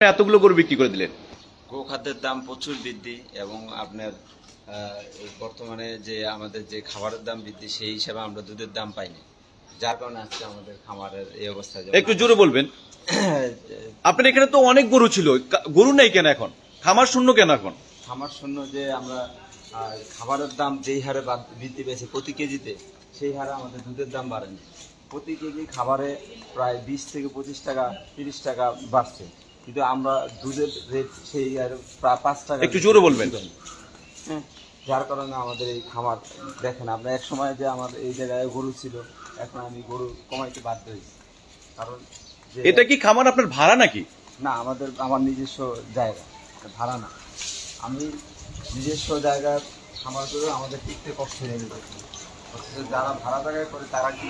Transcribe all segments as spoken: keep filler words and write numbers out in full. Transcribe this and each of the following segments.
এতগুলো গরু বিক্রি করে দিলেন? গোখাদ্যের দাম প্রচুর বৃদ্ধি এবং আপনার বর্তমানে যে আমাদের যে খাবারের দাম বৃদ্ধি সেই হিসাবে আমরা দুধের দাম পাইনি, যার কারণে আজকে আমাদের খামারের এই অবস্থা। একটু জোরে বলবেন। আপনার এখানে তো অনেক গরু ছিল, গরু নেই কেন এখন? খামার শূন্য কেন এখন? খামার শূন্য যে আমরা খাবারের দাম যেই হারে বৃদ্ধি পেয়েছে প্রতি কেজিতে, সেই হারে আমাদের দুধের দাম বাড়েনি। প্রতি কেজি খাবারে প্রায় বিশ থেকে পঁচিশ টাকা তিরিশ টাকা বাড়ছে, কিন্তু আমরা দুধের রেট সেই আর প্রায় পাঁচ টাকা। একটু জোরে বলবেন। হ্যাঁ, যার কারণে আমাদের এই খামার দেখেন আমরা এক সময় যে আমার এই জায়গায় গরু ছিল, এখন আমি গরু কমাইতে বাধ্য হয়েছি। কারণ এটা কি খামার আপনার ভাড়া নাকি? না, আমাদের আমার নিজস্ব জায়গা, ভাড়া না। আমি নিজস্ব জায়গার খামার করে আমাদের টিকতে কষ্ট হয়ে যাচ্ছে। যারা ভাড়া জায়গায় করে তারা কি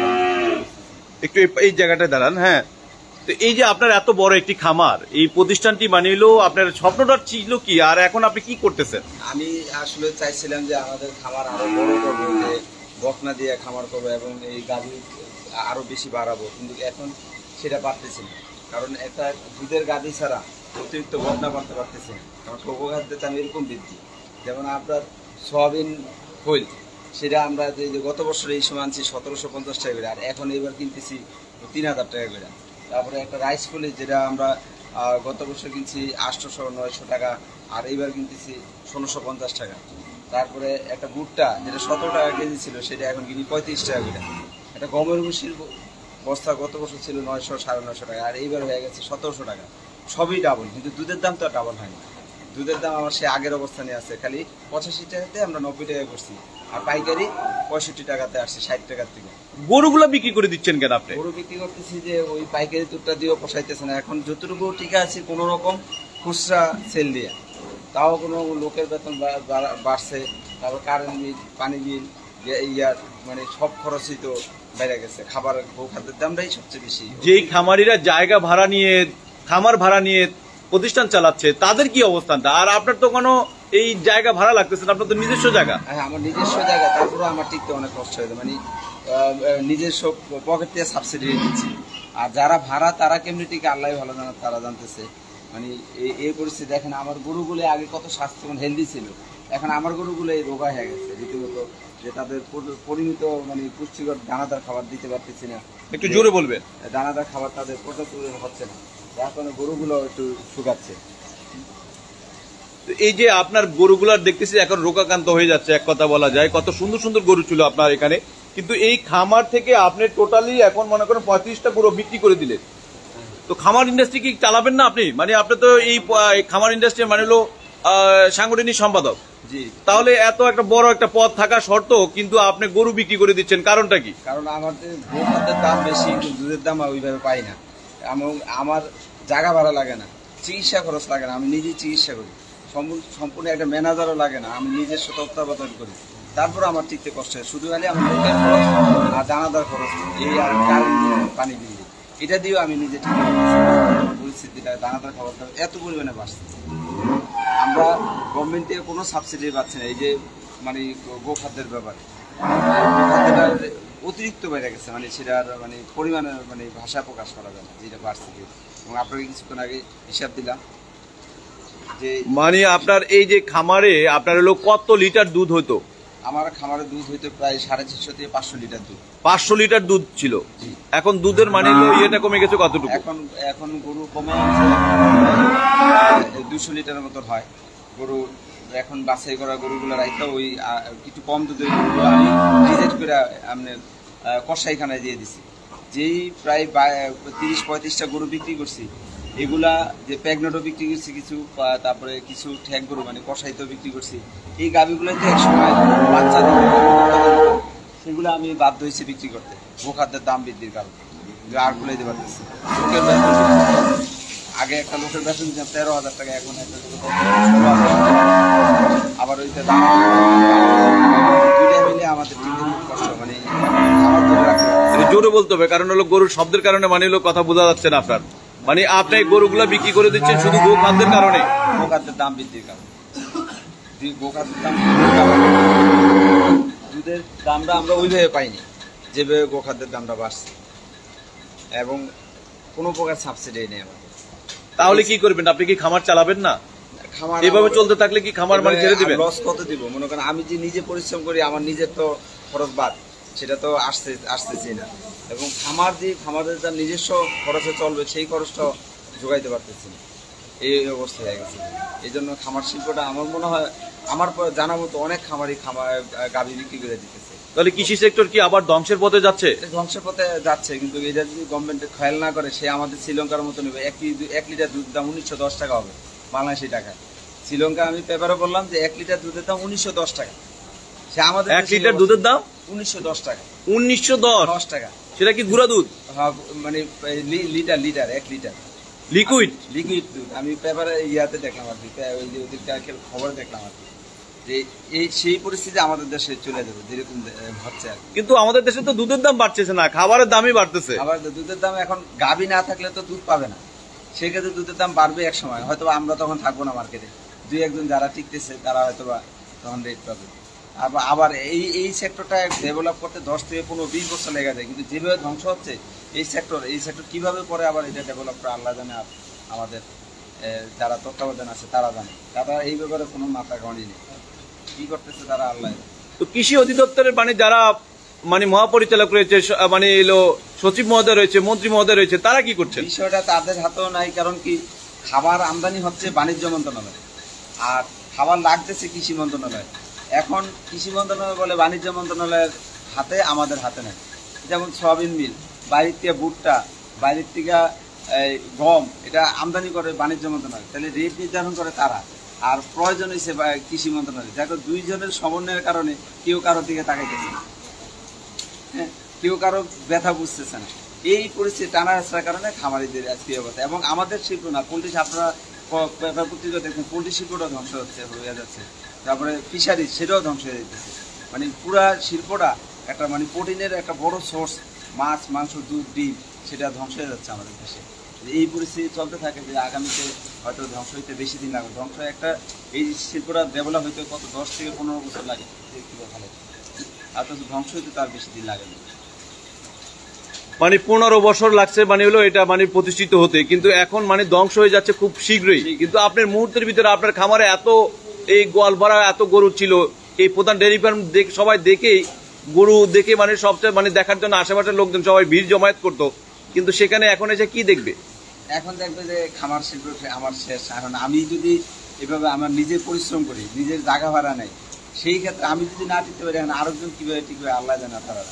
একটু এই জায়গাটায় দাঁড়ান। হ্যাঁ, তো এই যে আপনার এত বড় একটি খামার, এই প্রতিষ্ঠানটি মানিলো আপনার স্বপ্নটা ছিল কি, আর এখন আপনি কি করতেছেন? আমি আসলে চাইছিলাম যে আমাদের খামার আরো বড় করবো, যে বকনা দিয়ে খামার করবো এবং এই গাভী আরো বেশি বাড়াবো, কিন্তু এখন সেটা পারতেছি না। কারণ একটা দুধের গাভী ছাড়া অতিরিক্ত বকনা বাড়তে পারতেছি না। কারণ গোখাদ্যের দাম এরকম বৃদ্ধি, যেমন আপনার সয়াবিন খৈল, সেটা আমরা যে গত বছর এই সময় আনছি সতেরোশো পঞ্চাশ টাকা করে, আর এখন এবার কিনতেছি তিন হাজার টাকা করে। তারপরে একটা রাইস ফুলি যেটা আমরা গত বছর কিনছি আটশোশো নয়শো টাকা, আর এইবার কিনতেছি ষোলোশো পঞ্চাশ টাকা। তারপরে একটা ভুট্টা যেটা সতেরো টাকা কেজি ছিল, সেটা এখন কিনি পঁয়ত্রিশ টাকা করে। একটা গমের ভুষির বস্তা গত বছর ছিল নয়শো সাড়ে নয়শো টাকা, আর এইবার হয়ে গেছে সতেরোশো টাকা। সবই ডাবল, কিন্তু দুধের দাম তো আর ডাবল হয়নি। দুধের দাম আমার সে আগের অবস্থানে আছে, খালি পঁচাশি টাকাতে আমরা নব্বই টাকা করছি, আর পাইকারি পঁয়ষট্টি টাকাতে আসছে ষাট টাকার থেকে। গরুগুলো বিক্রি করে দিচ্ছেন কেন আপনি? গরু বিক্রি করতেছি যে ওই পাইকারি দুধটা দিয়েও পোষাইতেছে না। এখন যতটুকু টিকা আছে কোনো রকম খুচরা সেল দিয়ে, তাও কোনো লোকের বেতন বাড়ছে, তারপর কারেন্ট বিল, পানি বিল, ইয়ার মানে সব খরচই তো বেড়ে গেছে। খাবার গোখাদ্যের দামটাই সবচেয়ে বেশি। যেই খামারিরা জায়গা ভাড়া নিয়ে খামার ভাড়া নিয়ে প্রতিষ্ঠান চালাচ্ছে, তাদের কি অবস্থানটা? আর আপনার তো কোনো এই জায়গা ভাড়া লাগতেছে না, আপনার তো নিজস্ব জায়গা। হ্যাঁ, আমার নিজস্ব জায়গা, তারপরে আমার টিকতে অনেক কষ্ট হয়েছে, মানে নিজস্ব পকেট থেকে সাবসিডি দিচ্ছি। আর যারা ভাড়া তারা কেমনি টিকে আল্লাহ ভালো জানা, তারা জানতেছে। মানে এই পরিস্থিতি দেখেন, আমার গরুগুলো আগে কত স্বাস্থ্যবান হেলদি ছিল, এখন আমার গরুগুলো এই রোগা হয়ে গেছে রীতিমতো, যে তাদের পরিমিত মানে পুষ্টিকর দানাদার খাবার দিতে পারতেছি না। একটু জোরে বলবেন। দানাদার খাবার তাদের পর্যাপ্ত হচ্ছে না, যার কারণে গরুগুলো একটু শুকাচ্ছে। এই যে আপনার গরুগুলার দেখতেছি এখন রোগাক্রান্ত হয়ে যাচ্ছে, এক কথা বলা যায়। কত সুন্দর সুন্দর গরু ছিল আপনার এখানে, কিন্তু এই খামার থেকে আপনি টোটালি এখন মনে করেন পঁয়ত্রিশটা গরু বিক্রি করে দিলেন। তো খামার ইন্ডাস্ট্রি কি চালাবেন না আপনি? মানে আপনি তো এই খামার ইন্ডাস্ট্রি মানে হলো সাংগঠনিক সম্পাদক। জি, তাহলে এত একটা বড় একটা পদ থাকা সত্ত্বেও কিন্তু আপনি গরু বিক্রি করে দিচ্ছেন, কারণটা কি? কারণ আমাদের গোখাদ্যের দাম বেশি, কিন্তু দুধের দাম ওইভাবে পাই না। আমার জায়গা ভাড়া লাগে না, চিকিৎসা খরচ লাগে না, আমি নিজেই চিকিৎসা করি, সম্পূর্ণ একটা ম্যানেজারও লাগে না, আমি নিজস্ব তত্ত্বাবধান করি। তারপর আমার টিকতে কষ্ট হয়, শুধু খালি আমার লোকের খরচ আর দানাদার খরচ, এই আর কারেন্ট বিল, পানি বিল, এটা দিয়েও আমি নিজে ঠিক পরিস্থিতিটা দানাদার খাবার দাবার এত পরিমাণে বাড়ছে। আমরা গভর্নমেন্ট থেকে কোনো সাবসিডি পাচ্ছি না। এই যে মানে গোখাদ্যের ব্যাপারে গোখাদ্যটা অতিরিক্ত বেড়ে গেছে, মানে সেটার মানে পরিমাণের মানে ভাষা প্রকাশ করা যায় না, যেটা বাড়ছে। এবং আপনাকে কিছুক্ষণ আগে হিসাব দিলাম যে মানে আপনার এই যে খামারে আপনার হলো কত লিটার দুধ হতো? আমার খামারে দুধ হইতো প্রায় সাড়ে চারশো থেকে পাঁচশো লিটার দুধ। পাঁচশো লিটার দুধ ছিল, এখন দুধের মানে ইয়েটা কমে গেছে কতটুকু? এখন এখন গরু কমে দুশো লিটারের মতো হয়। গরু এখন বাছাই করা গরুগুলো রাখা ওই একটু কম দুধের গরুগুলো আমি রিজেক্ট করে আপনার কষাইখানায় দিয়ে দিছি। যেই প্রায় তিরিশ পঁয়ত্রিশটা গরু বিক্রি করছি, এগুলা যে প্যাগনেটও বিক্রি করছি কিছু, তারপরে কিছু ঠ্যাক গরু মানে কষাইতেও বিক্রি করছি। এই গাভিগুলোতে এক সময় বাচ্চা দিতে, সেগুলো আমি বাধ্য হয়েছি বিক্রি করতে গোখাদ্যের দাম বৃদ্ধির কারণে। আর গুলাইতে পারতেছি। লোকের বেতন আগে একটা লোকের বেতন দিতাম তেরো হাজার টাকা, এখন একটা আবার ওইটা দাম দুইটা মিলে আমাদের টিকে খুব কষ্ট, মানে আমার ধরে রাখতে জোরে বলতে হবে, কারণ হলো গরুর শব্দের কারণে মানে হলো কথা বোঝা যাচ্ছে না আপনার। মানে আপনি গরুগুলা বিক্রি করে দিচ্ছেন শুধু গোখাদ্যের কারণে, গোখাদ্যের দাম বৃদ্ধির কারণে। গোখাদ্যের দাম দুধের দামটা আমরা ওইভাবে পাইনি যেভাবে গোখাদ্যের দামটা বাড়ছে, এবং কোনো প্রকার সাবসিডি নেই আমাদের। তাহলে কি করবেন? আপনি কি খামার চালাবেন না? খামার এভাবে চলতে থাকলে কি খামার মানে ছেড়ে দিবেন? লস কত দিব? মনে করেন আমি যে নিজে পরিশ্রম করি, আমার নিজের তো খরচ বাদ, সেটা তো আসতে আসতেছি না। এবং খামার যে খামারের যার নিজস্ব খরচে চলবে, সেই খরচটা যোগাইতে পারতেছি না, এই অবস্থা হয়ে গেছে। এই জন্য খামার শিল্পটা আমার মনে হয়, আমার জানা মতো অনেক খামারই খামার গাভী বিক্রি করে দিতেছে। তাহলে কৃষি সেক্টর কি আবার ধ্বংসের পথে যাচ্ছে? ধ্বংসের পথে যাচ্ছে, কিন্তু এটা যদি গভর্নমেন্ট খেয়াল না করে, সে আমাদের শ্রীলঙ্কার মতো নেবে। এক এক লিটার দুধের দাম উনিশশো দশ টাকা হবে বাংলাদেশি টাকা। শ্রীলঙ্কা আমি পেপারে বললাম যে এক লিটার দুধের দাম উনিশশো দশ টাকা। সে আমাদের এক লিটার দুধের দাম উনিশশো দশ টাকা। উনিশশো দশ টাকা। সেটা কি গুঁড়া দুধ? হ্যাঁ, মানে লিটার লিটার এক লিটার লিকুইড লিকুইড দুধ। আমি পেপারে ইয়াতে দেখলাম আর কি, ওই যে ওদের খবরে দেখলাম আর কি, যে এই সেই পরিস্থিতি আমাদের দেশে চলে যাবে যেরকম হচ্ছে আর কি। কিন্তু আমাদের দেশে তো দুধের দাম বাড়তেছে না, খাবারের দামই বাড়তেছে। আবার দুধের দাম এখন গাভী না থাকলে তো দুধ পাবে না, সেক্ষেত্রে দুধের দাম বাড়বে এক সময়। হয়তো আমরা তখন থাকবো না মার্কেটে, দুই একজন যারা টিকতেছে তারা হয়তো বা তখন রেট পাবে। আবার আবার এই এই সেক্টরটা ডেভেলপ করতে দশ থেকে পনেরো বিশ বছর লেগে যায়, কিন্তু যেভাবে ধ্বংস হচ্ছে এই সেক্টর, এই সেক্টর কিভাবে পরে আবার এটা ডেভেলপ করে আল্লাহ জানে, আমাদের যারা তত্ত্বাবধান আছে তারা জানে। তারা এই ব্যাপারে কোনো মাথা গণি নেই, কি করতেছে তারা আল্লাহ। তো কৃষি অধিদপ্তরের মানে যারা মানে মহাপরিচালক রয়েছে, মানে এলো সচিব মহোদয় রয়েছে, মন্ত্রী মহোদয় রয়েছে, তারা কি করছে? বিষয়টা তাদের হাতেও নাই, কারণ কি খাবার আমদানি হচ্ছে বাণিজ্য মন্ত্রণালয়, আর খাবার লাগতেছে কৃষি মন্ত্রণালয়। এখন কৃষি মন্ত্রণালয় বলে বাণিজ্য মন্ত্রণালয়ের হাতে, আমাদের হাতে নেই। যেমন সয়াবিন মিল, বাইরের থেকে ভুট্টা, বাইরের থেকে গম, এটা আমদানি করে বাণিজ্য মন্ত্রণালয়, তাহলে রেট নির্ধারণ করে তারা, আর প্রয়োজন হয়েছে কৃষি মন্ত্রণালয়। দেখো দুইজনের সমন্বয়ের কারণে কেউ কারোর দিকে তাকাইতেছে না, হ্যাঁ, কেউ কারো ব্যথা বুঝতেছে না। এই পরিস্থিতি টানা হেঁচড়ার কারণে খামারিদের আজকে অবস্থা। এবং আমাদের শিল্প না, পোলট্রি, আপনারা পেপার পত্রিকা দেখুন, পোলট্রি শিল্পটাও ধ্বংস হচ্ছে হয়ে যাচ্ছে। তারপরে ফিশারি, সেটাও ধ্বংস হয়ে যেতেছে। মানে পুরা শিল্পটা একটা মানে প্রোটিনের একটা বড় সোর্স, মাছ, মাংস, দুধ, ডিম, সেটা ধ্বংস হয়ে যাচ্ছে আমাদের দেশে। এই পরিস্থিতি চলতে থাকে যে আগামীতে হয়তো ধ্বংস হইতে বেশি দিন লাগবে। ধ্বংস একটা এই শিল্পটা ডেভেলপ হইতে কত দশ থেকে পনেরো বছর লাগে, আর তো ধ্বংস হইতে তার বেশি দিন লাগে না। মানে পনেরো বছর লাগছে মানে হলো এটা মানে প্রতিষ্ঠিত হতে, কিন্তু এখন মানে ধ্বংস হয়ে যাচ্ছে খুব শীঘ্রই। কিন্তু আপনার মুহূর্তের ভিতরে আপনার খামারে এত এই গোয়াল ভরা এত গরু ছিল, এই প্রধান ডেয়ারি ফার্ম সবাই দেখেই গরু দেখে মানে সবচেয়ে মানে দেখার জন্য আশেপাশের লোকজন সবাই ভিড় জমায়েত করতো, কিন্তু সেখানে এখন এসে কি দেখবে? এখন দেখবে যে খামার শিল্প আমার শেষ। এখন আমি যদি এভাবে আমার নিজের পরিশ্রম করি, নিজের জায়গা ভাড়া নেই, সেই ক্ষেত্রে আমি যদি না টিকতে পারি, এখন আরেকজন কিভাবে টিকবে আল্লাহ জানে, তারা।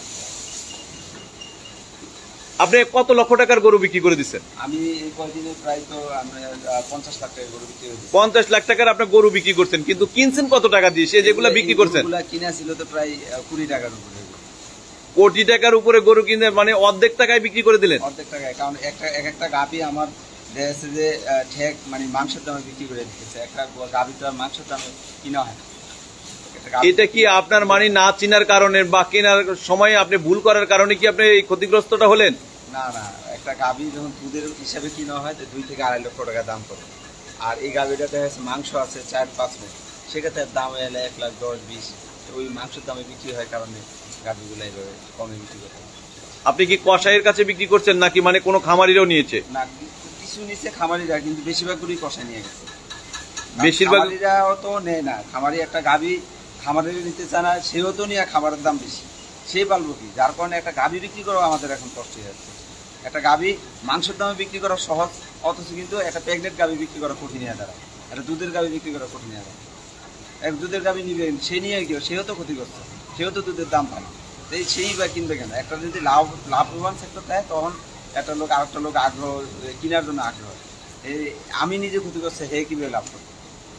আপনি কত লক্ষ টাকার গরু বিক্রি করে দিচ্ছেন? আমি এই কয়দিনে প্রায় তো পঞ্চাশ লাখ টাকার গরু বিক্রি করেছি। পঞ্চাশ লাখ টাকার আপনার গরু বিক্রি করছেন, কিন্তু কিনছেন কত টাকা দিয়ে? সে যেগুলো বিক্রি করছেন কিনা ছিল তো প্রায় কুড়ি টাকার উপরে। কোটি টাকার উপরে গরু কিনে মানে অর্ধেক টাকায় বিক্রি করে দিলেন? অর্ধেক টাকায়, কারণ একটা এক একটা গাভি আমার দেখছে যে ঠেক মানে মাংসের দামে বিক্রি করে দিতেছে। একটা গাভিটা মাংসের দামে কিনা হয়। এটা কি আপনার মানে না চিনার কারণে বা কেনার সময় আপনি ভুল করার কারণে কি আপনি এই ক্ষতিগ্রস্তটা হলেন? না না, একটা গাভি যখন দুধের হিসাবে কিনা হয় তো দুই থেকে আড়াই লক্ষ টাকা দাম পড়ে, আর এই গাভিটা দেখা যাচ্ছে মাংস আছে চার পাঁচ মণ, সেক্ষেত্রে দাম এলে এক লাখ দশ বিশ, ওই মাংসের দামে বিক্রি হয় কারণে গাভিগুলো এইভাবে কমে বিক্রি করতে। আপনি কি কসাইয়ের কাছে বিক্রি করছেন নাকি মানে কোনো খামারিরাও নিয়েছে? না, কিছু নিচ্ছে খামারিরা, কিন্তু বেশিরভাগগুলোই কষাই নিয়ে গেছে। বেশিরভাগ খামারিরাও তো নেয় না। খামারি একটা গাভি খামারের নিতে চায় না, সেও তো নিয়ে খাবারের দাম বেশি, সে পালবো কি? যার কারণে একটা গাভি বিক্রি করা আমাদের এখন কষ্ট হয়ে যাচ্ছে। একটা গাভি মাংসের দামে বিক্রি করা সহজ, অথচ কিন্তু একটা প্রেগনেন্ট গাভি বিক্রি করা কঠিন হয়ে দাঁড়ায়, একটা দুধের গাভি বিক্রি করা কঠিন হয়ে দাঁড়ায়। এক দুধের গাভি নিবে, সে নিয়ে গিয়ে সেও তো ক্ষতিগ্রস্ত, সেও তো দুধের দাম পায় না, এই সেই বা কিনবে কেন? একটা যদি লাভ লাভবান সেক্টর দেয়, তখন একটা লোক আর একটা লোক আগ্রহ কেনার জন্য আগ্রহ। এই আমি নিজে ক্ষতিগ্রস্ত, হে কিভাবে লাভ করবো?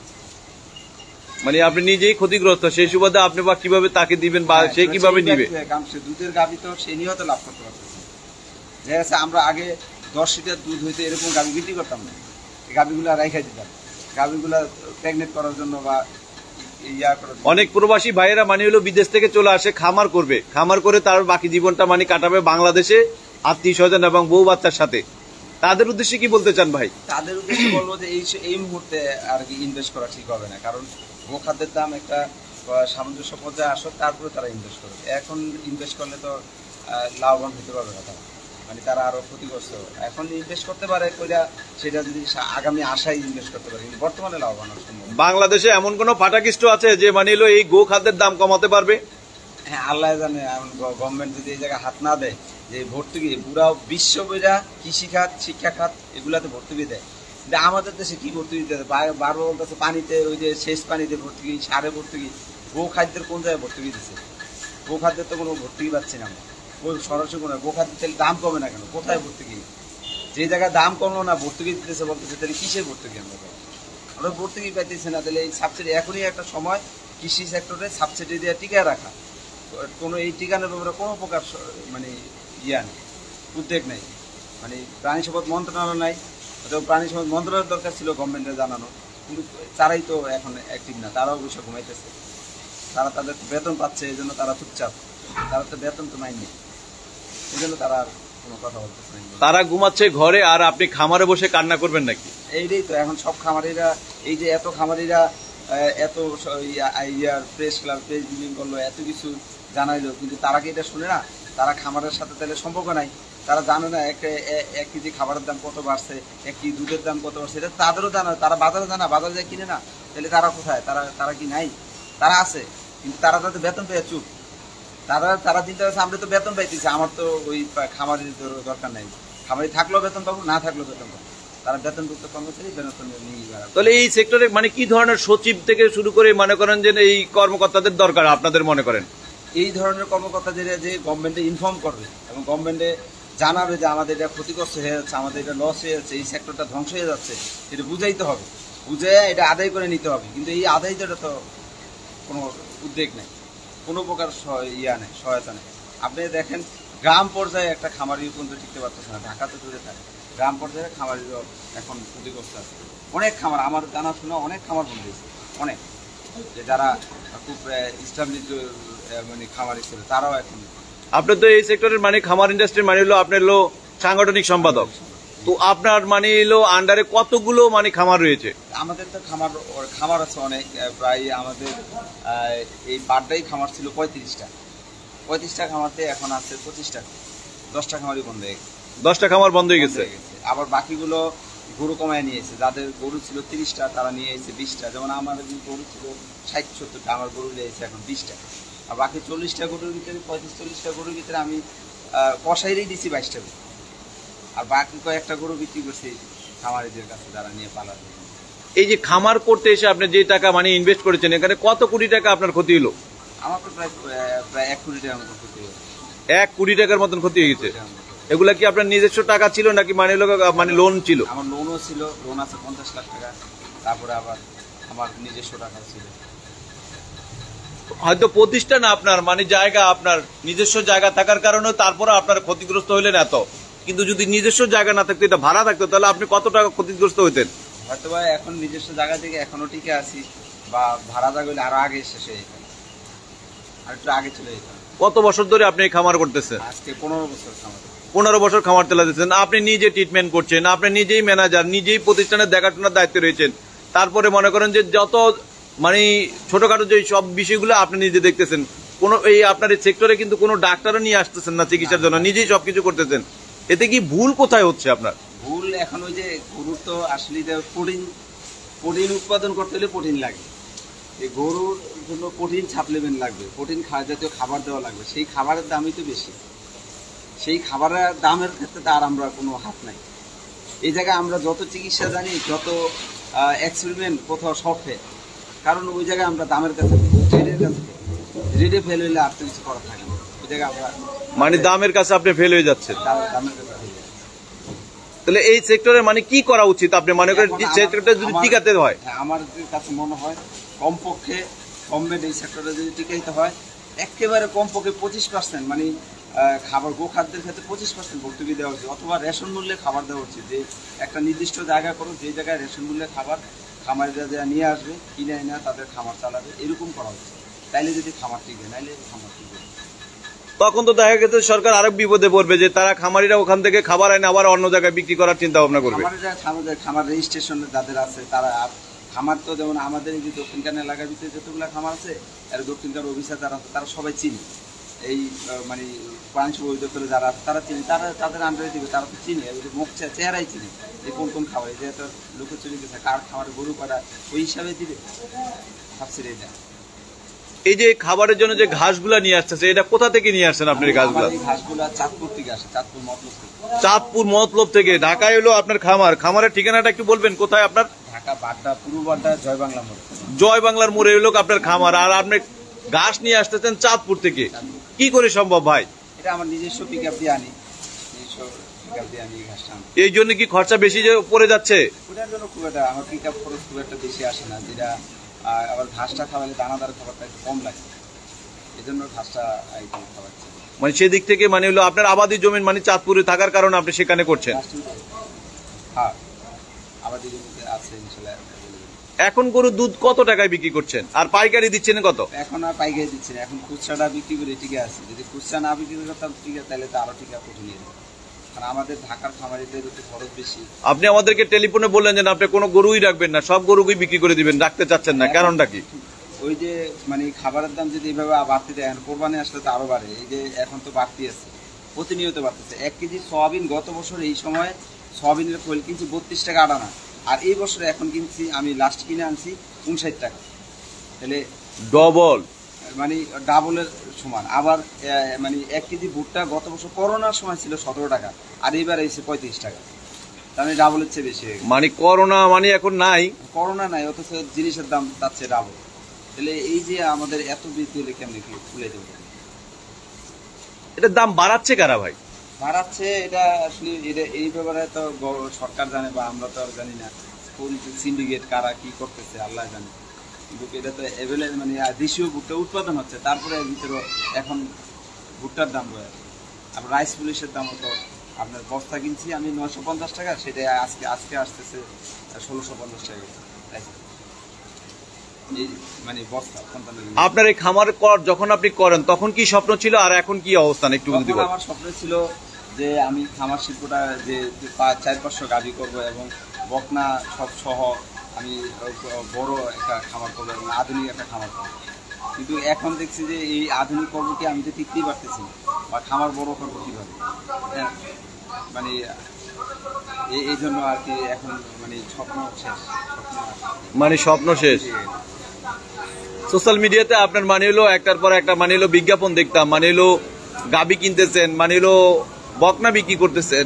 মানে আপনি নিজেই ক্ষতিগ্রস্ত, সেই সুবাদে আপনি বা কিভাবে তাকে দিবেন বা সে কিভাবে নিবে? কারণ সে দুধের গাভি তো সে নিয়েও তো লাভ করতে পারতেছে। দেখা যাচ্ছে আমরা আগে দশ লিটার দুধ হইতে এরকম গাভি বিক্রি করতাম না, এই গাভিগুলা রাইখা দিতাম, গাভিগুলা প্রেগনেন্ট করার জন্য বা ইয়া করার জন্য। অনেক প্রবাসী ভাইয়েরা মানে হলো বিদেশ থেকে চলে আসে, খামার করবে, খামার করে তার বাকি জীবনটা মানে কাটাবে বাংলাদেশে আত্মীয় স্বজন এবং বউ বাচ্চার সাথে। তাদের উদ্দেশ্যে কি বলতে চান ভাই? তাদের উদ্দেশ্যে বলবো যে এই এই মুহূর্তে আর কি ইনভেস্ট করা ঠিক হবে না, কারণ গোখাদ্যের দাম একটা সামঞ্জস্য পর্যায়ে আসুক, তারপরে তারা ইনভেস্ট করবে। এখন ইনভেস্ট করলে তো লাভবান হতে পারবে না তারা। মানে তারা আরো ক্ষতিগ্রস্ত। এখন ইনভেস্ট করতে পারে কইরা সেটা যদি সা- আগামী আশায় ইনভেস্ট করতে পারে, কিন্তু বর্তমানে লাভবান হওয়া সম্ভব না। বাংলাদেশে এমন কোনো ফাটাকিষ্ট আছে যে মানে হলো এই গো খাদ্যের দাম কমাতে পারবে? হ্যাঁ, আল্লাহ জানে। এখন গভর্নমেন্ট যদি এই জায়গায় হাত না দেয়, যে ভর্তুকি পুরা বিশ্ব বইরা কৃষি খাত, শিক্ষা খাত এগুলাতে ভর্তুকি দেয়, কিন্তু আমাদের দেশে কি ভর্তুকি দেয়? বা- বারবার বলতেছে পানিতে, ওই যে সেচ পানিতে ভর্তুকি, সারে ভর্তুকি। গো খাদ্যের কোন জায়গায় ভর্তুকি দিচ্ছে? গো খাদ্যের তো কোনো ভর্তুকি পাচ্ছি না আমরা। ওই সরাসরি কোনো গো খাদ্যের তেল দাম কমে না কেন? কোথায় ভর্তুকি? যে জায়গায় দাম কমলো না ভর্তুকি দিতেছে, বলতেছে তাহলে কিসের ভর্তুকি আমরা পাবো? আমরা ভর্তুকি পাইতেছি না। তাহলে এই সাবসিডি এখনই একটা সময় কৃষি সেক্টরে সাবসিডি দিয়ে টিকায় রাখা, কোনো এই টিকানোর ব্যাপারে কোনো প্রকার স- মানে ইয়া নেই, উদ্যোগ নেই। মানে প্রাণী সম্পদ মন্ত্রণালয় নাই, অথবা প্রাণী সম্পদ মন্ত্রণালয়ের দরকার ছিল গভর্নমেন্টের জানানো, কিন্তু তারাই তো এখন অ্যাক্টিভ না, তারাও অবশ্য ঘুমাইতেছে। তারা তাদের বেতন পাচ্ছে, এই জন্য তারা চুপচাপ। তারা তো বেতন তো মাইনে, এই জন্য তারা আর কোনো কথা বলতেছে না। তারা ঘুমাচ্ছে ঘরে আর আপনি খামারে বসে কান্না করবেন নাকি? এইটাই তো এখন সব খামারিরা, এই যে এত খামারিরা আহ, এত স- ইয়া- ইয়ার প্রেস ক্লাব প্রেস বিলিং করলো, এত কিছু জানাইলো, কিন্তু তারা কি এটা শুনে না? তারা খামারের সাথে তাহলে সম্পর্ক নাই, তারা জানে না একটা এ- এক কেজি খাবারের দাম কত বাড়ছে, এক কেজি দুধের দাম কত বাড়ছে, এটা তাদেরও জানা। তারা বাজারে জানা, বাজারে যায় কিনে না, তাহলে তারা কোথায়? তারা তারা কি নাই? তারা আছে, কিন্তু তারা তাদের বেতন পেয়ে চুপ। তারা তারা চিন্তা করছে আমরা তো বেতন পাইতেছি, আমার তো ওই পা- খামারির দর- দরকার নাই, খামারি থাকলেও বেতন পাবো, না থাকলেও বেতন পাবো। তারা বেতনভুক্ত কর্মচারী, বেতন নিয়ে বেড়াবে। তাহলে এই সেক্টরে মানে কি ধরনের সচিব থেকে শুরু করে মনে করেন যে এই কর্মকর্তাদের দরকার আপনাদের মনে করেন? এই ধরনের কর্মকর্তা যে যে গভর্নমেন্টে ইনফর্ম করবে এবং গভর্নমেন্টে জানাবে যে আমাদের এটা ক্ষতিগ্রস্ত হয়ে যাচ্ছে, আমাদের এটা লস হয়ে যাচ্ছে, এই সেক্টরটা ধ্বংস হয়ে যাচ্ছে, এটা বুঝাইতে হবে, বুঝে এটা আদায় করে নিতে হবে। কিন্তু এই আদায় তো তো কোনো উদ্যোগ নেই, কোনো প্রকার সহ- ইয়া নেই, সহায়তা নেই। আপনি দেখেন গ্রাম পর্যায়ে একটা খামারি পর্যন্ত টিকতে পারতেছে না, ঢাকা তো দূরে থাকে, গ্রাম পর্যায়ে খামারিরও এখন ক্ষতিগ্রস্ত আছে। অনেক খামার, আমার জানাশোনা অনেক খামার বন্ধ হয়েছে, অনেক, যে যারা খুব ইসলামিক মানে খামারি ছিল তারাও এখন। আপনি তো এই সেক্টরের মানে খামার ইন্ডাস্ট্রির মানে হলো আপনার হলো সাংগঠনিক সম্পাদক, তো আপনার মানে হলো আন্ডারে কতগুলো মানে খামার রয়েছে? আমাদের তো খামার খামার আছে অনেক, আহ, প্রায় আমাদের আহ, এই বাড্ডাই খামার ছিল পঁয়ত্রিশটা, পঁয়ত্রিশটা খামারতে এখন আছে পঁচিশটা, দশটা খামারই বন্ধ হয়ে গেছে। দশটা খামার বন্ধ হয়ে গেছে। হয়ে গেছে। আবার বাকিগুলো গরু কমায় নিয়েছে, যাদের গরু ছিল তিরিশটা তারা নিয়ে এসেছে বিশটা। যেমন আমার গরু ছিল ষাট সত্তরটা, আমার গরু নিয়ে এসেছে এখন বিশটা। আর বাকি চল্লিশটা গরুর ভিতরে, পঁয়ত্রিশ চল্লিশটা গরুর ভিতরে আমি আহ, কষাইরেই দিচ্ছি বাইশটা গরু, আর বাকি কয়েকটা গরু বিক্রি করছি খামারিদের কাছে যারা নিয়ে পালার। এই যে খামার করতে এসে আপনি যে টাকা মানে ইনভেস্ট করেছেন, এখানে কত কোটি টাকা আপনার ক্ষতি হলো? আমার তো প্রায় আহ, প্রায় এক কোটি টাকার মতো ক্ষতি হয়েছে। এক কোটি টাকার মতন ক্ষতি হয়ে গেছে। এক কোটি টাকার মতো। এগুলা কি আপনার নিজস্ব টাকা ছিল নাকি মানে হলো মানে লোন ছিল? আমার লোনও ছিল, লোন আছে পঞ্চাশ লাখ টাকা, তারপরে আবার আমার নিজস্ব টাকা ছিল। হয়তো প্রতিষ্ঠান আপনার মানে জায়গা আপনার নিজস্ব জায়গা থাকার কারণে তারপরে আপনার ক্ষতিগ্রস্ত হইলেন এত, কিন্তু যদি নিজস্ব জায়গা না থাকতো, এটা ভাড়া থাকতো, তাহলে আপনি কত টাকা ক্ষতিগ্রস্ত হইতেন? হয়তো বা এখন নিজস্ব জায়গা থেকে এখনো টিকে আছি, বা ভাড়া জায়গা হলে আরো আগে শেষ হয়ে যেতাম, আর একটু আগে চলে যেতাম। কত বছর ধরে আপনি এই খামার করতেছেন? আজকে পনেরো বছর খামার। পনেরো বছর খামার চালাতেছেন, আপনি নিজে ট্রিটমেন্ট করছেন, আপনি নিজেই ম্যানেজার, নিজেই প্রতিষ্ঠানের দেখাশোনার দায়িত্বে রয়েছেন, তারপরে মনে করেন যে যত মানে ছোটখাটো যে সব বিষয়গুলো আপনি নিজে দেখতেছেন। কোনো এই আপনার এই সেক্টরে কিন্তু কোনো ডাক্তারও নিয়ে আসতেছেন না চিকিৎসার জন্য, নিজেই সবকিছু করতেছেন। এতে কি ভুল কোথায় হচ্ছে আপনার? ভুল এখন ওই যে গরুর তো আসলে প্রোটিন প্রোটিন উৎপাদন করতে হলে প্রোটিন লাগে, এই গরুর জন্য প্রোটিন সাপ্লিমেন্ট লাগবে, প্রোটিন খাওয়া জাতীয় খাবার দেওয়া লাগবে, সেই খাবারের দামই তো বেশি। সেই খাবারের দামের ক্ষেত্রে তো আর আমরা কোনো হাত নাই। এই জায়গায় আমরা যত চিকিৎসা জানি, যত এক্সপেরিমেন্ট কোথাও সফে, কারণ ওই জায়গায় আমরা দামের কাছে, রেটের কাছে, রেটে ফেল হইলে আর তো কিছু করার থাকে না। ওই জায়গায় আমরা মানে দামের কাছে আপনি ফেল হয়ে যাচ্ছেন। দাম- দামের কাছে হয়ে যায়। তাহলে এই সেক্টরে মানে কি করা উচিত আপনি মনে করেন, এখন যে আমার- সেক্টরটা যদি আমার- টিকাতে হয়? হ্যাঁ, আমার কাছে মনে হয় কমপক্ষে গভর্নমেন্ট এই সেক্টরে যদি টিকাইতে হয়, একেবারে কমপক্ষে পঁচিশ পার্সেন্ট মানে আহ, খাবার গো খাদ্যের ক্ষেত্রে পঁচিশ পার্সেন্ট ভর্তুকি দেওয়া উচিত, অথবা রেশন মূল্যে খাবার দেওয়া উচিত। যে একটা নির্দিষ্ট জায়গা করো, যে জায়গায় রেশন মূল্যে খাবার খামারিরা যা নিয়ে আসবে, কিনে না তাদের খামার চালাবে, এরকম করা উচিত। তাইলে যদি খামার টিকে, নাইলে খামার টিকে। তখন তো দেখা গেছে সরকার আরেক বিপদে পড়বে, যে তারা খামারিরা ওখান থেকে খাবার আনে আবার অন্য জায়গায় বিক্রি করার চিন্তা ভাবনা করবে। খামারিরা খামার খামার রেজিস্ট্রেশন যাদের আছে তারা, আর খামার তো যেমন আমাদের এই যে দক্ষিণকান এলাকার ভিতরে যতগুলো খামার আছে, আর দক্ষিণকান অফিসার যারা আছে তারা সবাই চিনি, এই আহ, মানে প্রাণী অধিদপ্তরে যারা আছে তারা চিনি, তারা তাদের আন্ডারে দিবে, তারা তো চিনি, ওই যে মুখ চে- চেহারাই চিনি যে কোন কোন খাবার, এই যে এত লোকে চলে গেছে কার খাবার গরু কাটা ওই হিসাবে দিবে ভাবছি এটা। এই যে খাবারের জন্য যে ঘাসগুলা নিয়ে আসতেছে, এটা কোথা থেকে নিয়ে আসছেন আপনি এই ঘাসগুলা? আমার এই ঘাসগুলা চাঁদপুর থেকে আসে, চাঁদপুর মতলব থেকে। চাঁদপুর মতলব থেকে। ঢাকায় হলো আপনার খামার, খামারের ঠিকানাটা একটু বলবেন কোথায় আপনার? ঢাকা বাড্ডা, পূর্ব বাড্ডা, জয় বাংলা মোড়। জয় বাংলার মোড়ে হলো আপনার খামার, আর আপনি ঘাস নিয়ে আসতেছেন চাঁদপুর থেকে। কি করে সম্ভব ভাই? এটা আমার নিজস্ব পিক আপ দিয়ে আনি, নিজস্ব পিক আপ দিয়ে আনি এই ঘাসটা আনি। এই জন্য কি খরচা বেশি যে পড়ে যাচ্ছে? ওটার জন্য খুব একটা আমার পিক আপ খরচ খুব একটা বেশি আসে না, যেটা আহ, আবার ঘাসটা খাওয়ালে দানাদার খাবারটা একটু কম লাগে, এই জন্য ঘাসটা একদম খাওয়াচ্ছি। মানে সেদিক থেকে মানে হলো আপনার আবাদি জমিন মানে চাঁদপুরে থাকার কারণে আপনি সেখানে করছেন। হ্যাঁ, আবাদি জমিতে আছে ইনশাল্লাহ। এখন গরুর দুধ কত টাকায় বিক্রি করছেন আর পাইকারি দিচ্ছেন কত? এখন আর পাইকারি দিচ্ছি না, এখন খুচরাটা বিক্রি করে টিকে আছে। যদি খুচরা না বিক্রি করতাম ঠিক আছে, তাহলে তো আরো টিকা কঠিন হয়ে যেত, কারণ আমাদের ঢাকার খামারিদের একটু খরচ বেশি। আপনি আমাদেরকে টেলিফোনে বললেন যে আপনি কোনো গরুই রাখবেন না, সব গরুই বিক্রি করে দিবেন, রাখতে চাচ্ছেন না, কারণটা কি? ওই যে মানে খাবারের দাম যদি এইভাবে বাড়তি দেয়, কোরবানি আসলে তো আরো বাড়ে। এই যে এখন তো বাড়তি আছে, প্রতিনিয়ত বাড়তেছে। এক কেজি সয়াবিন গত বছর এই সময় সয়াবিনের খোল কিনছি বত্রিশ টাকা আটানা, আর এই বছরে এখন কিনছি আমি লাস্ট কিনে আনছি উনষাট টাকা, তাহলে ডবল মানে ডাবলের সমান। আবার আহ, মানে এক কেজি ভুট্টা গত বছর করোনার সময় ছিল সতেরো টাকা, আর এইবার এসে পঁয়ত্রিশ টাকা, তার মানে ডাবলের চেয়ে বেশি হয়ে গেছে। মানে করোনা মানে এখন নাই, করোনা নাই, অথচ জিনিসের দাম তার চেয়ে ডাবল। তাহলে এই যে আমাদের এত বৃদ্ধি হলে কেমনি কি খুলে দেবো? এটার দাম বাড়াচ্ছে কারা ভাই? বাড়াচ্ছে এটা আসলে এটা এই ব্যাপারে তো গ- সরকার জানে, বা আমরা তো আর জানি না। কোন সিন্ডিকেট কারা কি করতেছে আল্লাহ জানে, কিন্তু এটা তো এভেলেবল মানে দেশীয় ভুট্টা উৎপাদন হচ্ছে, তারপরে এর ভিতরে এখন ভুট্টার দাম রয়েছে। আর রাইস পুলিশের দামও তো আপনার বস্তা কিনছি আমি নয়শো পঞ্চাশ টাকা, সেটা আজকে আজকে আসতেছে ষোলোশো পঞ্চাশ টাকা রাইস, এই মানে বস্তা পঞ্চান্ন। আপনার এই খামার কর যখন আপনি করেন তখন কি স্বপ্ন ছিল আর এখন কি অবস্থান একটু যদি তখন বলেন? আমার স্বপ্ন ছিল যে আমি খামার শিল্পটা যে যে পা- চার পাঁচশো গাভী করবো এবং বকনা সব সহ আমি বড় একটা খামার করবো এবং আধুনিক একটা খামার করবো। কিন্তু এখন দেখছি যে এই আধুনিক করবো কি আমি তো টিকতেই পারতেছি না, বা খামার বড় করবো কিভাবে, হ্যাঁ, মানে এই এই জন্য আর কি এখন মানে স্বপ্ন শেষ, স্বপ্ন আর কি। মানে স্বপ্ন শেষ। সোশ্যাল মিডিয়াতে আপনার মানে হলো একটার পর একটা মানে হলো বিজ্ঞাপন দেখতাম, মানে হলো গাবি কিনতেছেন, মানে হলো বকনা বিক্রি করতেছেন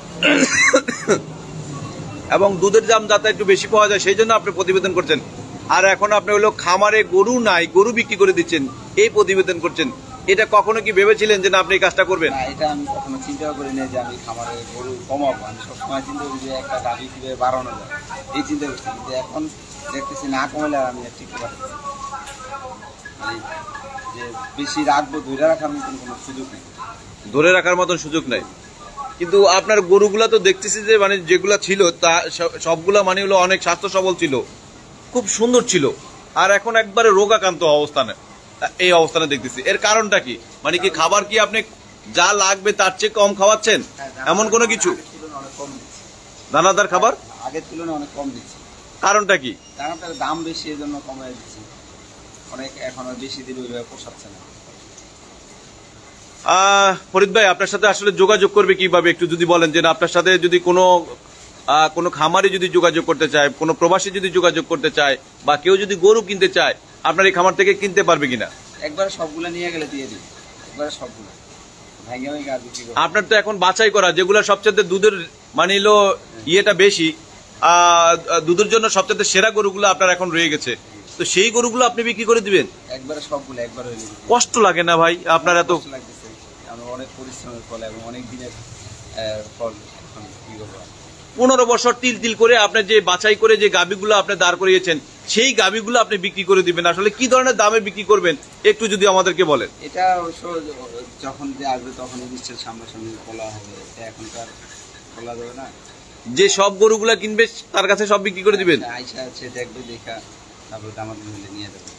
এবং দুধের দাম যাতে একটু বেশি পাওয়া যায় সেই জন্য আপনি প্রতিবেদন করছেন। আর এখন আপনি হলো খামারে গরু নাই, গরু বিক্রি করে দিচ্ছেন, এই প্রতিবেদন করছেন। এটা কখনো কি ভেবেছিলেন যে না আপনি এই কাজটা করবেন? না, এটা আমি কখনো চিন্তাও করি না যে আমি খামারে গরু কমাবো। আমি সবসময় চিন্তা করি যে একটা গাভী কিভাবে বাড়ানো যায়, এই চিন্তা করছি। কিন্তু এখন দেখতেছি না কমালে আর আমি আর টিকতে পারতেছি না। মানে যে বেশি রাখবো, ধরে রাখার মতন কোনো সুযোগ নেই। ধরে রাখার মতন সুযোগ নাই। কিন্তু আপনার গরুগুলা তো দেখতেছি যে মানে যেগুলা ছিল তা সব- সবগুলা মানে হলো অনেক স্বাস্থ্য সবল ছিল, খুব সুন্দর ছিল, আর এখন একবারে রোগাক্রান্ত অবস্থানে এই অবস্থানে দেখতেছি। এর কারণটা কি? মানে কি খাবার কি আপনি যা লাগবে তার চেয়ে কম খাওয়াচ্ছেন, এমন কোনো কিছু? আগের তুলনায় অনেক কম দিচ্ছি, দানাদার খাবার? আগের তুলনায় অনেক কম দিচ্ছি। কারণটা কি? দামটার দাম বেশি, এই জন্য কমাই দিচ্ছি। অনেক এখন আর বেশি দিন ওইভাবে পোষাচ্ছে না। আহ ফরিদ ভাই, আপনার সাথে আসলে যোগাযোগ করবে কিভাবে একটু যদি বলেন, যে আপনার সাথে যদি কোনো আহ, কোনো খামারে যদি যোগাযোগ করতে চায়, কোনো প্রবাসী যদি যোগাযোগ করতে চায়, বা কেউ যদি গরু কিনতে চায়, আপনার এই খামার থেকে কিনতে পারবে কিনা? একবারে সবগুলো নিয়ে গেলে দিয়ে দিই, একবারে সবগুলো ভেঙে ভেঙে আর বিক্রি করবো। আপনার তো এখন বাছাই করা যেগুলো সবচেয়ে দুধের মানে হলো ইয়েটা বেশি, আহ, দুধের জন্য সবচেয়ে সেরা গরুগুলো আপনার এখন রয়ে গেছে, তো সেই গরুগুলো আপনি বিক্রি করে দিবেন? একবারে সবগুলো একবার হয়ে যাবে। কষ্ট লাগে না ভাই আপনার এত? কষ্ট লাগতেছে, কারণ অনেক পরিশ্রমের ফল এবং অনেক দিনের আহ, ফল। এখন কি করবো আর? পনেরো বছর তিল তিল করে আপনি যে বাছাই করে যে গাভীগুলো আপনি দাঁড় করিয়েছেন, সেই গাভীগুলো আপনি বিক্রি করে দিবেন, আসলে কি ধরনের দামে বিক্রি করবেন একটু যদি আমাদেরকে বলেন। এটা অবশ্য যখন যে আসবে তখন নিশ্চয় সামনাসামনি বলা হবে, এটা এখনকার বলা যাবে না। যে সব গরুগুলা কিনবে তার কাছে সব বিক্রি করে দিবেন? আইসা আছে দেখবে, দেখা তারপরে দামাত মিলে নিয়ে যাবে।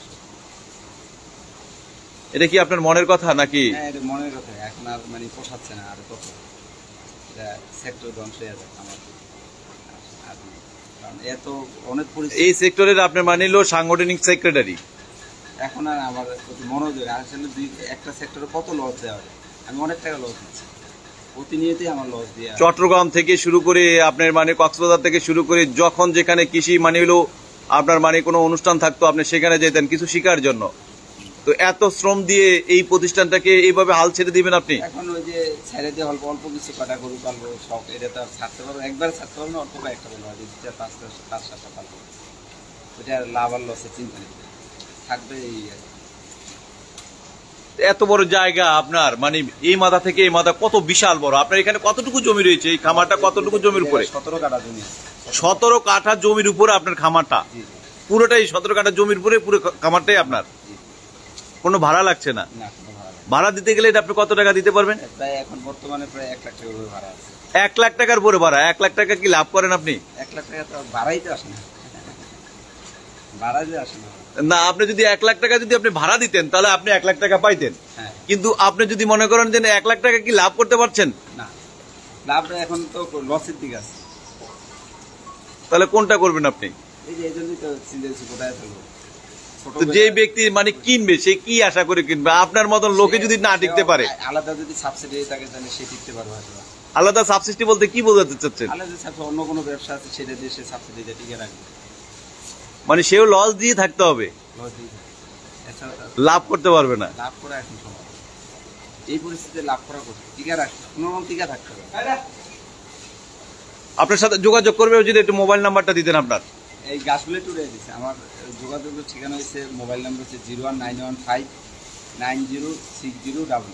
এটা কি আপনার মনের কথা নাকি? হ্যাঁ, এটা মনের কথা। এখন আর মানে পোষাচ্ছে না, আর কত এটা সেক্টর ধ্বংস হয়ে যাবে আমার। আর কারণ এত অনেক পরিস্থিতি। এই সেক্টরের আপনার মানে হলো সাংগঠনিক সেক্রেটারি, এখন আর আমার প্রতি মনোযোগ আসলে দুই একটা সেক্টরে কত লস দেওয়া হয়, আমি অনেক টাকা লস দিচ্ছি প্রতিনিয়তই আমার লস দিয়ে। চট্টগ্রাম থেকে শুরু করে আপনার মানে কক্সবাজার থেকে শুরু করে যখন যেখানে কৃষি মানে হলো আপনার মানে কোনো অনুষ্ঠান থাকতো আপনি সেখানে যেতেন কিছু শেখার জন্য, তো এত শ্রম দিয়ে এই প্রতিষ্ঠানটাকে এইভাবে হাল ছেড়ে দিবেন আপনি? এখন ওই যে ছেড়ে দিয়ে অল্প অল্প কিছু কাটা গরু পালবো শখ, এটা তো আর ছাড়তে পারবো একবার ছাড়তে পারবো না, অল্প একটা বলবো দুটা পাঁচটা পাঁচ সাতটা পালবো, ওইটা লাভ আর লসের চিন্তা নেই, থাকবে এই আর কি। এত বড় জায়গা আপনার মানে এই মাথা থেকে এই মাথা কত বিশাল বড়, আপনার এখানে কতটুকু জমি রয়েছে? এই খামারটা কতটুকু জমির উপরে? সতেরো কাঠা জমি আছে। সতেরো কাঠা জমির উপরে আপনার খামারটা? জি, পুরোটাই সতেরো কাঠা জমির উপরে পুরো খামারটাই আপনার? জি। কোনো ভাড়া লাগছে না? না, কোনো ভাড়া নেই। ভাড়া দিতে গেলে এটা আপনি কত টাকা দিতে পারবেন? প্রায় এখন বর্তমানে প্রায় এক লাখ টাকা করে ভাড়া আছে। এক লাখ টাকার পরে ভাড়া? এক লাখ টাকা কি লাভ করেন আপনি? এক লাখ টাকা তো ভাড়াই তো আসে না, ভাড়া যে আসে না। না, আপনি যদি এক লাখ টাকা যদি আপনি ভাড়া দিতেন তাহলে আপনি এক লাখ টাকা পাইতেন, হ্যাঁ, কিন্তু আপনি যদি মনে করেন যে এক লাখ টাকা কি লাভ করতে পারছেন, না লাভটা এখন তো লসের দিকে আছে। তাহলে কোনটা করবেন আপনি? এই যে এই জন্যই তো চিন্তা করছি কোথায় ফেলবো। ছোট তো যে ব্যক্তি মানে কিনবে সে কি আশা করে কিনবে? আপনার মতন লোকে যদি না টিকতে পারে, আলাদা যদি সাবসিডি থাকে তাহলে সে টিকতে পারবে হয়তো। আলাদা সাবসিডি বলতে কি বোঝাতে চাচ্ছেন? আলাদা সাবসিডি অন্য কোনো ব্যবসা আছে সেটা দিয়ে সে সাবসিডিটা টিকে রাখবে, মানে সেও লস দিয়ে থাকতে হবে, লস দিয়ে থাকে। এছাড়া তার লাভ করতে পারবে না। লাভ করা এখন সম্ভব না। এই পরিস্থিতিতে লাভ করা কঠিন, টিকা রাখতে কোনো রকম টিকা থাকতে হবে। আপনার সাথে যোগাযোগ করবে যদি একটু মোবাইল নাম্বারটা দিতেন আপনার। এই গাছগুলো টুরে দিচ্ছে আমার যোগাযোগের ঠিকানা হচ্ছে মোবাইল নাম্বার হচ্ছে zero one nine one five nine zero six zero double.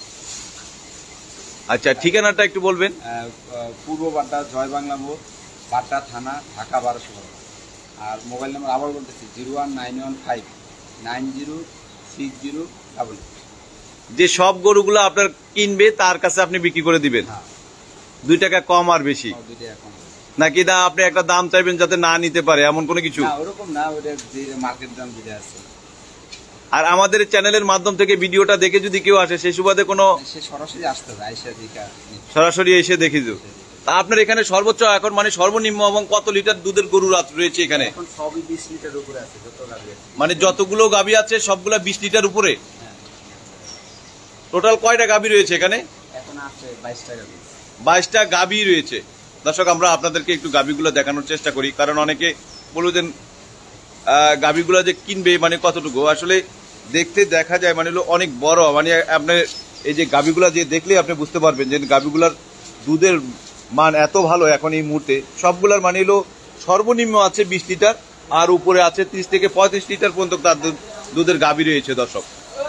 আচ্ছা, ঠিকানাটা একটু বলবেন। পূর্ব বাড্ডা জয় বাংলা মোড়, বাড্ডা থানা, ঢাকা বারোশো বারো। আর মোবাইল নাম্বার আবার বলতেছি zero one nine one five nine zero six zero double. যে সব গরুগুলো আপনার কিনবে তার কাছে আপনি বিক্রি করে দিবেন, হ্যাঁ, দুই টাকা কম আর বেশি দুইটা এখন নাকি? না আপনি একটা দাম চাইবেন যাতে না নিতে পারে এমন কোনো কিছু? না, ওরকম না, ওটা যে মার্কেট দাম যেটা আছে। আর আমাদের চ্যানেলের মাধ্যম থেকে ভিডিওটা দেখে যদি কেউ আসে সেই সুবাদে কোনো সে সরাসরি আসতে হবে, আইসা দিকা সরাসরি এসে দেখে যাও। তা আপনার এখানে সর্বোচ্চ এখন মানে সর্বনিম্ন এবং কত লিটার দুধের গরু রয়েছে এখানে? এখন সবই বিশ লিটার উপরে আছে, যত গাভী আছে। মানে যতগুলো গাভী আছে সবগুলা বিশ লিটার উপরে? হ্যাঁ, টোটাল কয়টা গাভী রয়েছে এখানে? এখন আছে বাইশ টাকা পিস। বাইশটা গাভী রয়েছে। দর্শক, আমরা আপনাদেরকে একটু গাভীগুলো দেখানোর চেষ্টা করি, কারণ অনেকে বলবেন গাভীগুলো যে কিনবে মানে কতটুকু আসলে দেখতে দেখা যায় মানে হলো অনেক বড়, মানে আপনার এই যে গাভীগুলা যে দেখলে আপনি বুঝতে পারবেন যে গাভীগুলার দুধের মান এত ভালো এখন এই মুহূর্তে। সবগুলার মানে হলো সর্বনিম্ন আছে বিশ লিটার আর উপরে আছে ত্রিশ থেকে পঁয়ত্রিশ লিটার পর্যন্ত তার দুধের গাভী রয়েছে। দর্শক,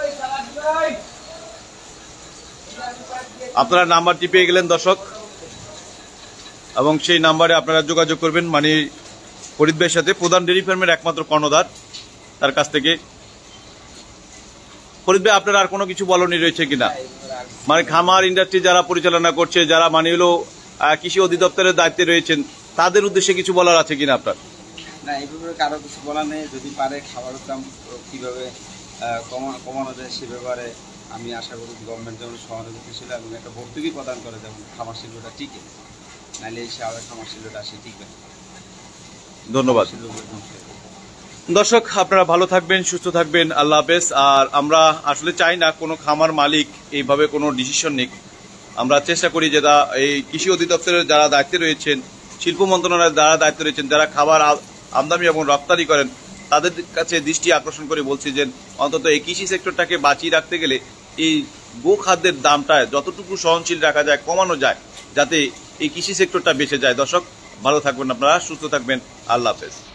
আপনারা নাম্বারটি পেয়ে গেলেন দর্শক, এবং সেই নাম্বারে আপনারা যোগাযোগ করবেন মানে ফরিদ ভাইয়ের সাথে, প্রধান ডেয়ারি ফার্মের একমাত্র কর্ণধার, তার কাছ থেকে। ফরিদ ভাই, আপনার আর কোনো কিছু বলনি রয়েছে কিনা? মানে খামার ইন্ডাস্ট্রি যারা পরিচালনা করছে, যারা মানে হলো কৃষি অধিদপ্তরের দায়িত্বে রয়েছেন, তাদের উদ্দেশ্যে কিছু বলার আছে কিনা আপনার? না, এই ব্যাপারে কারো কিছু বলার নেই। যদি পারে খাবারের দাম কিভাবে কমানো যায় সে ব্যাপারে আমি আশা করি গভর্নমেন্ট যেমন সহযোগিতা ছিল এবং একটা ভর্তুকি প্রদান করে যেমন খামার শিল্পটা টিকে, নাহলে এই সারা খামার শিল্পটা আসে টিকবে। ধন্যবাদ দর্শক, আপনারা ভালো থাকবেন, সুস্থ থাকবেন, আল্লাহ হাফেজ। আর আমরা আসলে চাই না কোনো খামার মালিক এইভাবে কোনো ডিসিশন নিক। আমরা চেষ্টা করি যে এই কৃষি অধিদপ্তরের যারা দায়িত্বে রয়েছেন, শিল্প মন্ত্রণালয়ের যারা দায়িত্বে রয়েছেন, যারা খাবার আমদানি এবং রপ্তানি করেন, তাদের কাছে দৃষ্টি আকর্ষণ করে বলছি যে অন্তত এই কৃষি সেক্টরটাকে বাঁচিয়ে রাখতে গেলে এই গো খাদ্যের দামটা যতটুকু সহনশীল রাখা যায়, কমানো যায়, যাতে এই কৃষি সেক্টরটা বেঁচে যায়। দর্শক, ভালো থাকবেন আপনারা, সুস্থ থাকবেন, আল্লাহ হাফেজ।